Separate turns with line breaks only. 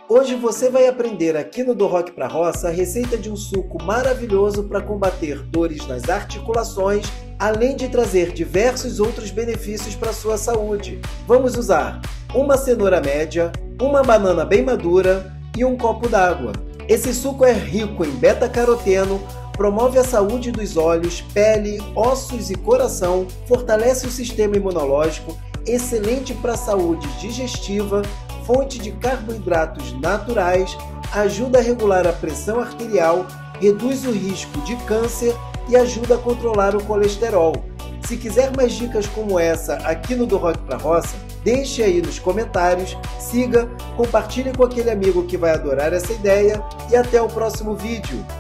Hoje você vai aprender aqui no Do Rock Pra Roça a receita de um suco maravilhoso para combater dores nas articulações, além de trazer diversos outros benefícios para a sua saúde. Vamos usar uma cenoura média, uma banana bem madura e um copo d'água. Esse suco é rico em beta-caroteno, promove a saúde dos olhos, pele, ossos e coração, fortalece o sistema imunológico, excelente para a saúde digestiva, fonte de carboidratos naturais, ajuda a regular a pressão arterial, reduz o risco de câncer e ajuda a controlar o colesterol. Se quiser mais dicas como essa aqui no Do Rock Pra Roça, deixe aí nos comentários, siga, compartilhe com aquele amigo que vai adorar essa ideia e até o próximo vídeo.